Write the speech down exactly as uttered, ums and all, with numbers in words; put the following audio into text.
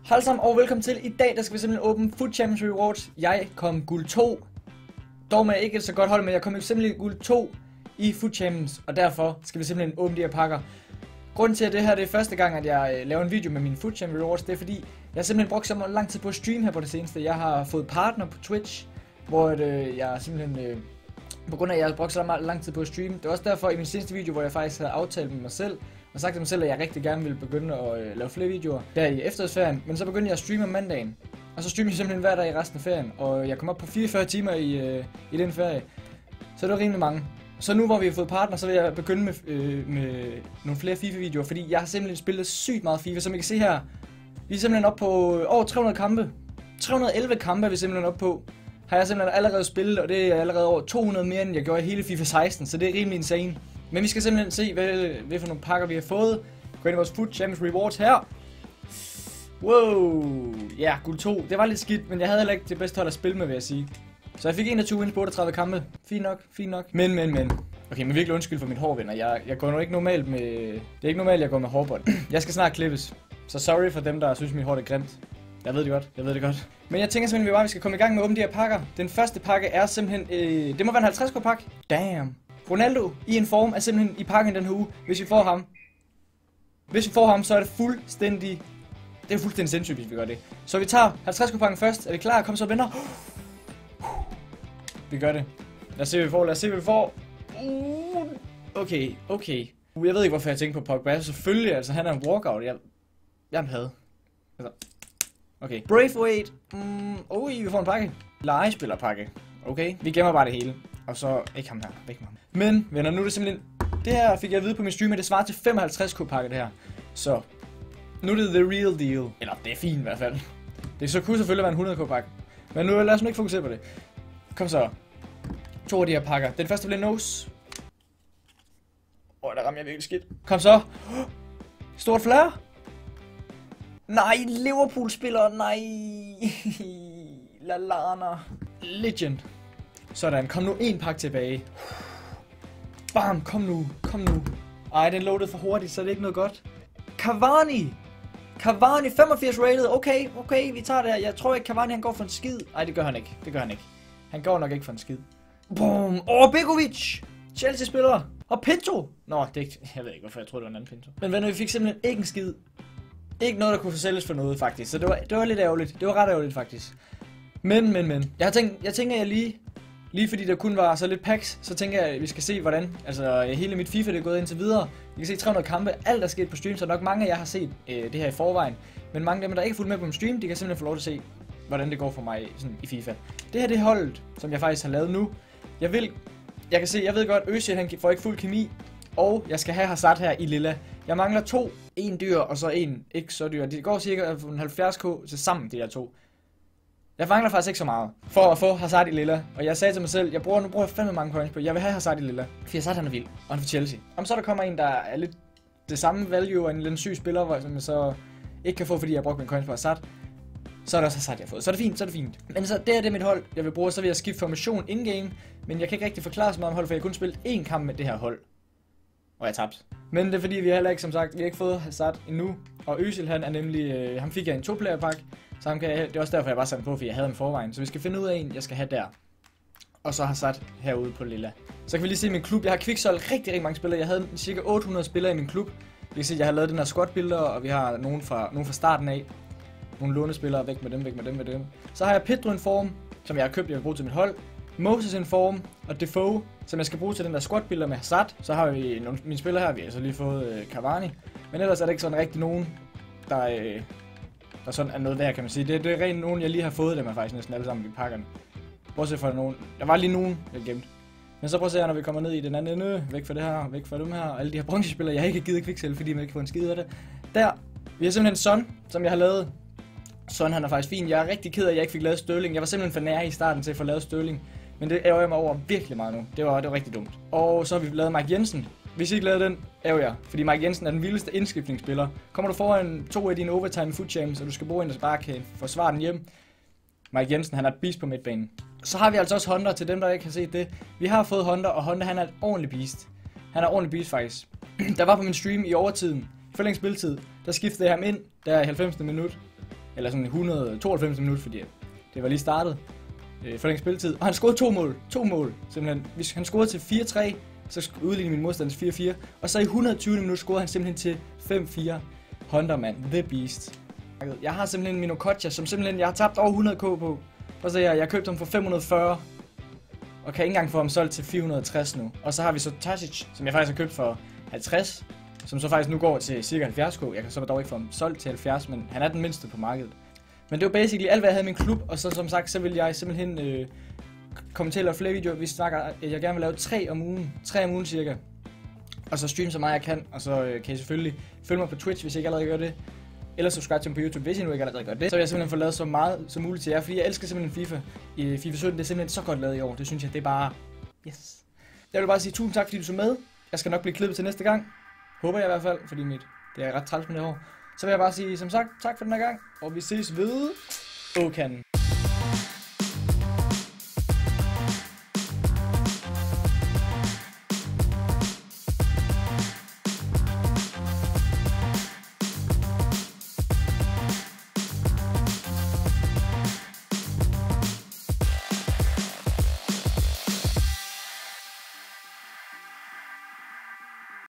Hej alle sammen og velkommen til. I dag der skal vi simpelthen åbne Foot Champions Rewards. Jeg kom guld to. Dog med ikke et så godt hold, men jeg kom jo simpelthen guld to i Foot Champions. Og derfor skal vi simpelthen åbne de her pakker. Grunden til at det her det er første gang, at jeg øh, laver en video med mine Foot Champions Rewards, det er fordi, jeg har simpelthen brugt så lang tid på at streame her på det seneste. Jeg har fået partner på Twitch, hvor øh, jeg simpelthen... Øh, på grund af at jeg har brugt så meget lang tid på at streame. Det var også derfor i min seneste video, hvor jeg faktisk havde aftalt med mig selv og sagt til mig selv, at jeg rigtig gerne ville begynde at øh, lave flere videoer der i efterårsferien. Men så begyndte jeg at streame om mandagen. Og så streamede jeg simpelthen hver dag i resten af ferien. Og jeg kom op på fireogfyrre timer i, øh, i den ferie. Så det var rimelig mange. Så nu hvor vi har fået partner, så vil jeg begynde med, øh, med nogle flere FIFA-videoer. Fordi jeg har simpelthen spillet sygt meget FIFA. Som I kan se her, vi er simpelthen oppe på over tre hundrede kampe. tre hundrede og elleve kampe er vi simpelthen oppe på. Har jeg simpelthen allerede spillet, og det er allerede over to hundrede mere, end jeg gjorde i hele FIFA seksten, så det er rimelig insane. Men vi skal simpelthen se, hvad, hvad for nogle pakker vi har fået. Gå ind i vores Foot Champions Rewards her. Wow, ja, guld to. Det var lidt skidt, men jeg havde heller ikke det bedste hold at spille med, vil jeg sige. Så jeg fik enogtyve wins på otteogtredive kampe. Fint nok, fint nok. Men, men, men. Okay, men virkelig undskyld for mit hår, venner. Jeg, jeg går nu ikke normalt med... Det er ikke normalt, jeg går med hårbånd. Jeg skal snart klippes. Så sorry for dem, der synes, mit hår er grimt. Jeg ved det godt, jeg ved det godt. Men jeg tænker simpelthen, at vi skal komme i gang med at åbne de her pakker. Den første pakke er simpelthen, øh, det må være en halvtreds K pakke. Damn. Ronaldo i en form er simpelthen i pakken den her uge, hvis vi får ham. Hvis vi får ham, så er det fuldstændig, det er fuldstændig sindssygt, hvis vi gør det. Så vi tager halvtreds K pakken først. Er vi klar? Kom så, venner. Vi gør det. Lad os se, hvad vi får. Lad os se, hvad vi får. Uh, okay, okay. Jeg ved ikke, hvorfor jeg tænker på Pogba. Selvfølgelig, altså han er en walkout. Jeg, jeg havde. Altså. Okay. Braithwaite. Mm, ui, vi får en pakke. Legespillerpakke. Okay. Vi gemmer bare det hele. Og så ikke ham her. Væk med ham. Men, venner, nu er det simpelthen... Det her fik jeg at vide på min stream, at det svarer til femoghalvtreds K pakke, det her. Så... Nu er det the real deal. Eller, det er fint i hvert fald. Det så kunne selvfølgelig være en hundrede K pakke. Men nu lad os nu ikke fokusere på det. Kom så. To af de her pakker. Den første bliver nose. Åh, oh, der rammer jeg virkelig skidt. Kom så. Stort flare. Nej, Liverpool-spiller, nej. Lallana. Legend. Sådan, kom nu en pakke tilbage. Bam, kom nu, kom nu. Ej, den loadede for hurtigt, så det er ikke noget godt. Cavani. Cavani, femogfirs rated. Okay, okay, vi tager det her. Jeg tror ikke, Cavani han går for en skid. Ej, det gør han ikke. Det gør han ikke. Han går nok ikke for en skid. Boom. Åh, oh, Begovic. Chelsea-spiller. Og Pinto. Nå, det er ikke... Jeg ved ikke, hvorfor jeg troede, det var en anden Pinto. Men venner, vi fik simpelthen ikke en skid. Ikke noget, der kunne forsælges for noget, faktisk. Så det var, det var lidt ærgerligt. Det var ret ærgerligt, faktisk. Men, men, men. Jeg, har tænkt, jeg tænker, jeg lige... Lige fordi der kun var så lidt packs, så tænker jeg, at vi skal se, hvordan... Altså, hele mit FIFA det er gået indtil videre. Vi kan se tre hundrede kampe. Alt er sket på stream, så nok mange af jer har set øh, det her i forvejen. Men mange af dem, der ikke er fulgt med på min stream, de kan simpelthen få lov til at se, hvordan det går for mig sådan, i FIFA. Det her det er holdet, som jeg faktisk har lavet nu. Jeg vil... Jeg kan se, jeg ved godt, Özil han får ikke fuld kemi. Og jeg skal have Hazard her i lilla. Jeg mangler to. En dyr, og så en ikke så dyr. Det går cirka halvfjerds K til sammen, de her to. Jeg mangler faktisk ikke så meget for at få Hazard i lilla. Og jeg sagde til mig selv, jeg bruger, nu bruger jeg fandme mange coins på. Jeg vil have Hazard i lilla. For Hazard han er vild. Og han er for Chelsea. Om så der kommer en, der er lidt det samme value, og en lidt syg spiller, som jeg så ikke kan få, fordi jeg har brugt min coins på Hazard. Så er det også Hazard, jeg har fået. Så er det fint, så er det fint. Men så det er det mit hold, jeg vil bruge. Så vil jeg skifte formation in-game. Men jeg kan ikke rigtig forklare så meget om hold, for jeg har kun spillet én kamp med det her hold. Og jeg tabte. Men det er fordi, vi heller ikke, som sagt, vi har ikke fået Hazard endnu. Og Özil, han er nemlig, øh, ham fik jeg en to-player pakke. Så ham kan jeg, det er også derfor, jeg bare satte på, fordi jeg havde ham i forvejen. Så vi skal finde ud af en, jeg skal have der. Og så Hazard herude på lilla. Så kan vi lige se min klub. Jeg har kviksolgt rigtig, rigtig mange spillere. Jeg havde cirka otte hundrede spillere i min klub. Vi kan se, jeg har lavet den her squad-billeder, og vi har nogen fra, nogen fra starten af. Nogle lånespillere, væk med dem, væk med dem, med dem. Så har jeg Pedro en form, som jeg har købt, jeg vil bruge til mit hold. Moses en form, og Defoe, som jeg skal bruge til den der squad-billeder med Hazard. Så har vi nogle, mine spillere her, vi har så lige fået øh, Cavani. Men ellers er der ikke sådan rigtig nogen, der, øh, der sådan er noget værd, kan man sige. Det, det er rent nogen, jeg lige har fået, dem er faktisk næsten alle sammen i pakkerne. Bortset fra nogen, der var lige nogen, jeg gemt. Men så prøv at se her, når vi kommer ned i den anden ende, væk fra det her, væk fra dem her, og alle de her bronzespillere, jeg har ikke givet kviksel, fordi man ikke får en skid af det. Der, vi har simpelthen Son, som jeg har lavet. Son, han er faktisk fin. Jeg er rigtig ked af, at jeg ikke fik lavet Sterling. Jeg var simpelthen for nær i starten til at få lavet Sterling. Men det ærger jeg mig over virkelig meget nu. Det var, det var rigtig dumt. Og så har vi lavet Mike Jensen. Hvis I ikke lavede den, ærger jeg. Fordi Mike Jensen er den vildeste indskiftningsspiller. Kommer du foran to af dine overtime Foot Champs, og du skal bruge en, der bare kan forsvare den hjem. Mike Jensen, han er et beast på midtbanen. Så har vi altså også Honda til dem, der ikke har set det. Vi har fået Honda, og Honda han er et ordentligt beast. Han er ordentligt beast faktisk. Der var på min stream i overtiden, forlængt spilletid, der skiftede jeg ham ind, der i halvfemsende minut. Eller sådan et hundrede og tooghalvfems minutter, fordi det var lige startet. Øh, for længe spilletid. Og han scorede to mål. To mål, simpelthen. Hvis han scorede til fire tre, så udlignede min modstander til fire fire. Og så i et hundrede og tyve minutter scorede han simpelthen til fem fire. Hunter, mand. The Beast. Jeg har simpelthen min Okocha, som simpelthen jeg har tabt over hundrede k på. Og så jeg, jeg købte ham for fem hundrede og fyrre. Og kan ikke engang få ham solgt til fire hundrede og tres nu. Og så har vi så Tasic, som jeg faktisk har købt for halvtreds. Som så faktisk nu går til cirka halvfjerds k. Jeg kan så dog ikke få ham solgt til halvfjerds, men han er den mindste på markedet. Men det var basically alt, hvad jeg havde i min klub. Og så som sagt, så vil jeg simpelthen øh, komme til at lave flere videoer. Vi snakker, at jeg gerne vil lave tre om ugen. Tre om ugen cirka. Og så streame så meget jeg kan. Og så øh, kan I selvfølgelig følge mig på Twitch, hvis I ikke allerede gør det. Eller subscribe til mig på YouTube, hvis I nu ikke allerede gør det. Så vil jeg simpelthen få lavet så meget som muligt til jer. Fordi jeg elsker simpelthen FIFA. I FIFA sytten, det er simpelthen så godt lavet i år. Det synes jeg, det er bare... Yes. Jeg vil bare sige tusind tak, fordi du så med. Jeg skal nok blive klippet til næste gang. Håber jeg i hvert fald, fordi mit, det er ret træls med det år. Så vil jeg bare sige, som sagt, tak for den her gang. Og vi ses ved Okan.